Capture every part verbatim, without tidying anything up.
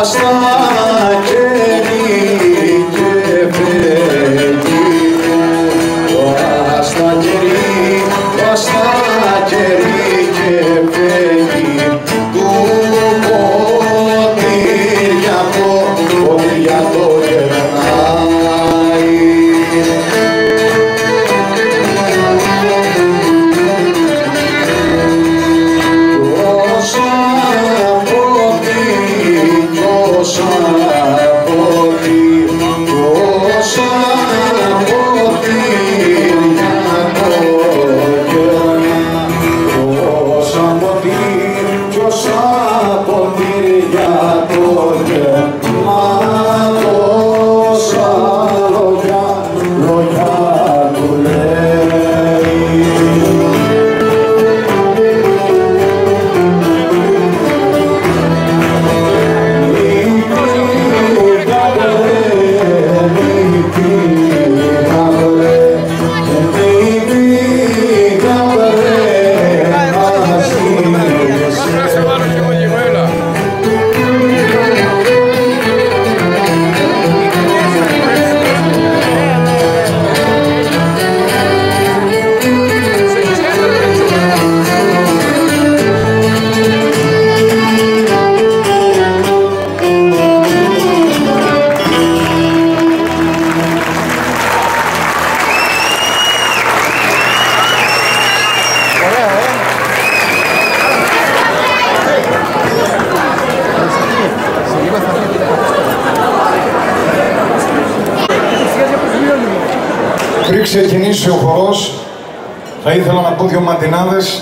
Πριν ξεκινήσει ο χορός, θα ήθελα να πω δύο μαντινάδες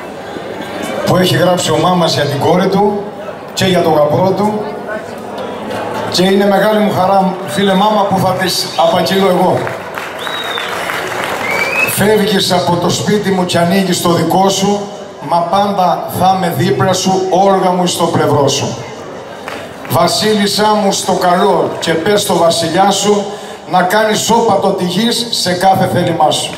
που έχει γράψει ο μάμας για την κόρη του και για τον γαμπρό του, και είναι μεγάλη μου χαρά, φίλε μάμα, που θα τις απαγγείλω εγώ. Φεύγεις από το σπίτι μου και ανοίγεις το δικό σου, μα πάντα θα είμαι δίπλα σου, όργα μου στο πλευρό σου. Βασίλισσά μου στο καλό, και πες στο βασιλιά σου να κάνει σώπατο τη γης σε κάθε θέλημά σου.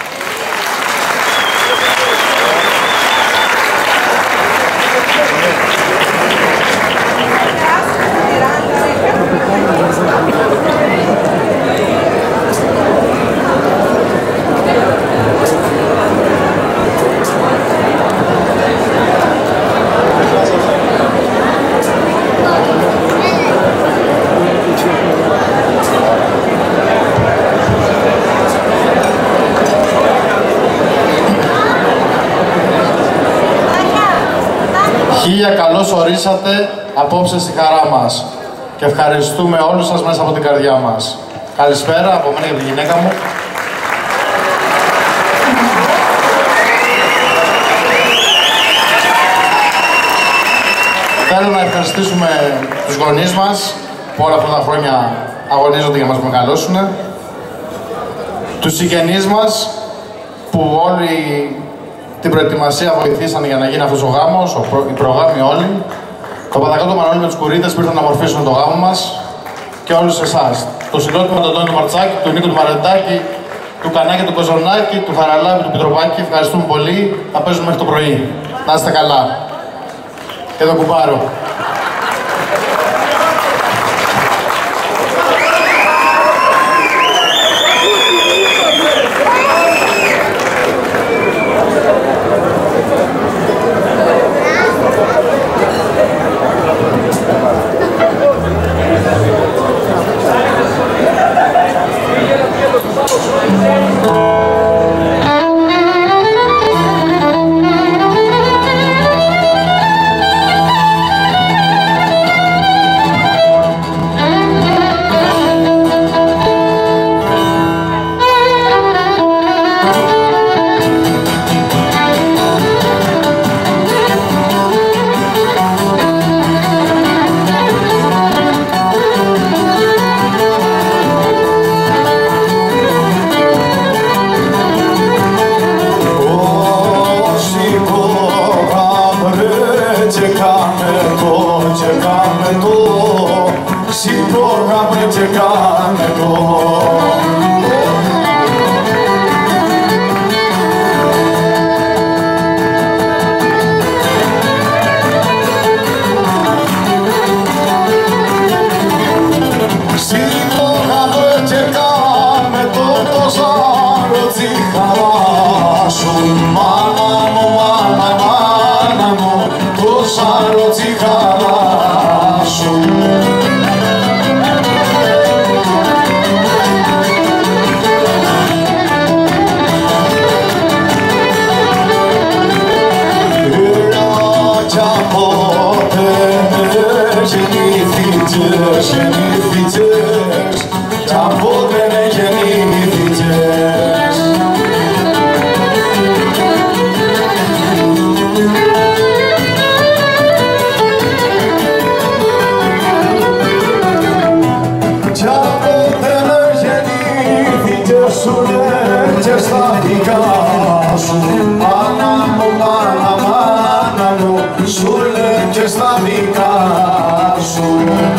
Χίλια καλώς ορίσατε απόψε στη χαρά μας και ευχαριστούμε όλους σας μέσα από την καρδιά μας. Καλησπέρα από μένα και τη γυναίκα μου. Θέλω να ευχαριστήσουμε τους γονείς μας που όλα αυτά τα χρόνια αγωνίζονται για να μας μεγαλώσουν, τους συγγενείς μας που όλοι την προετοιμασία βοηθήσανε για να γίνει αυτός ο γάμος, οι προγάμοι όλοι, το Παδακάτο Μανώλη με τους Κουρίτες που ήρθαν να μορφήσουν το γάμο μας, και όλους εσάς. Το συγκρότημα του Αντώνη του Μαρτσάκη, του Νίκου του Μαρεντάκη, του Κανάκη του Κοζονάκη, του Χαραλάβη του Πιτροπάκη, ευχαριστούμε πολύ. Θα παίζουμε μέχρι το πρωί. Να είστε καλά. Και το κουμπάρο. Γεννήθηκες κι από δεν γεννήθηκες. Κι από δεν γεννήθηκες σου λέει και στα δικά σου. Μάνα μου, μάνα, μάνα μου, σου λέει και στα δικά σου.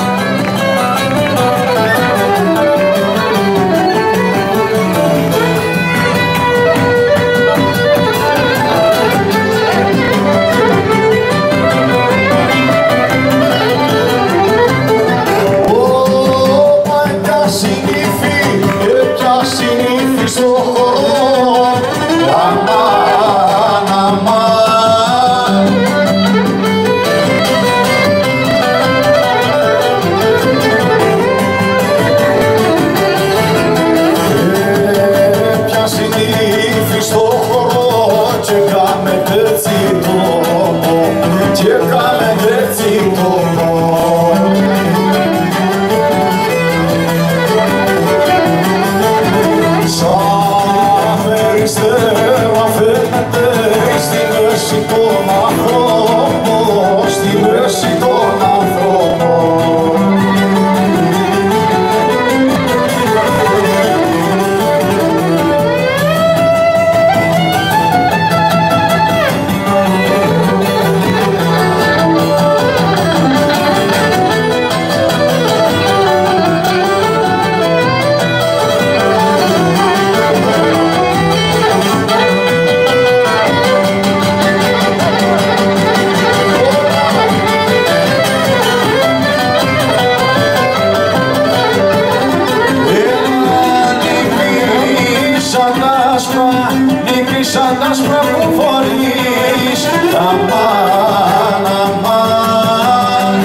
Σαν τα άσπρα που φορείς, αμάν, αμάν.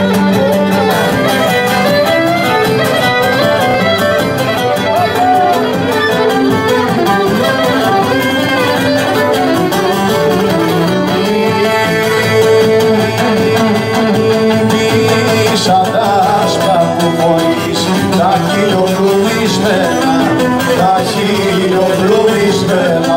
Σαν τα άσπρα που φορείς, τα χιλιοπλουμισμένα, τα χιλιοπλουμισμένα.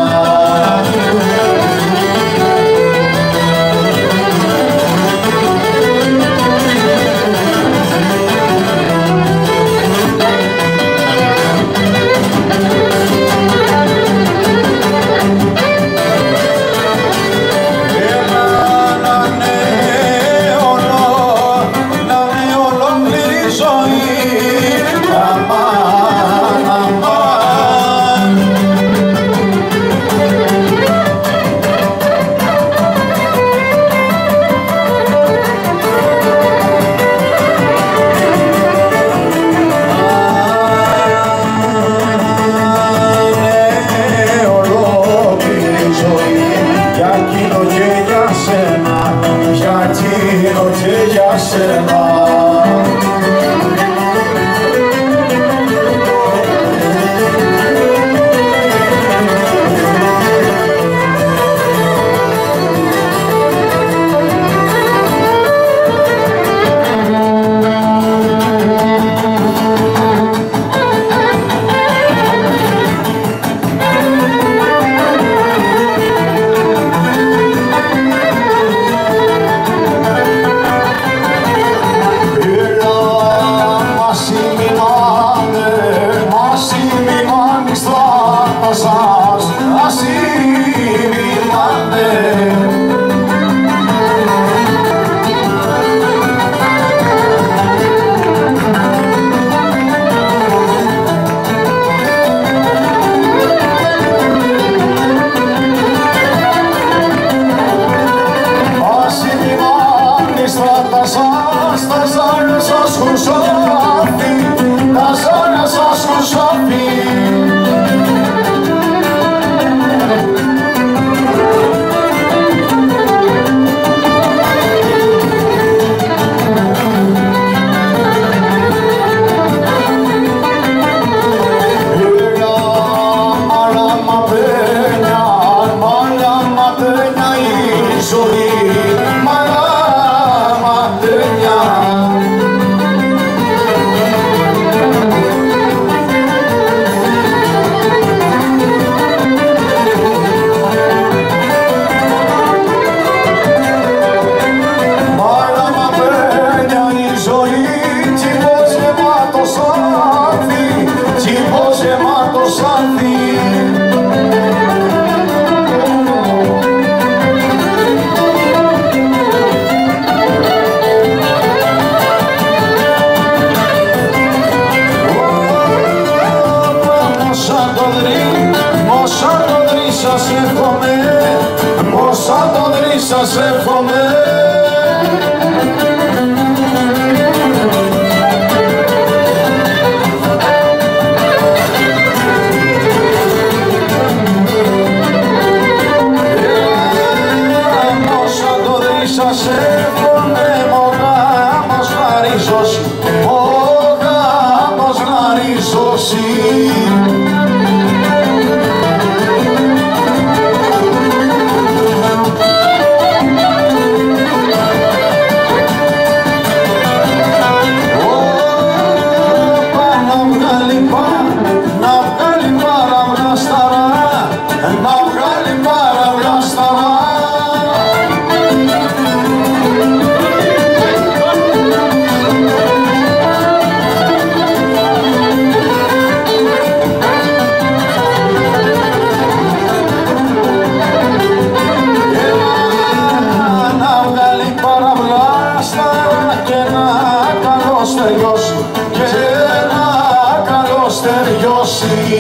στεριώσει και ένα καλό στεριώσει.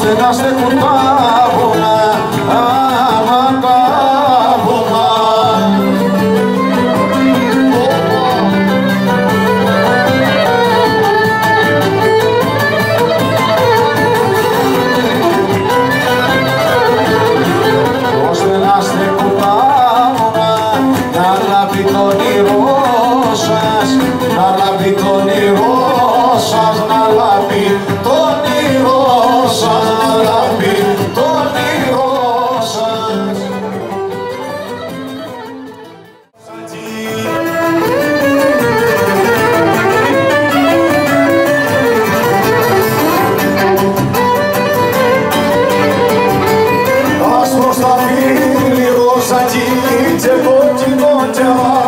στενά στεκούν τα βουνά, άμα τα βουνά. και κόκκινο κερά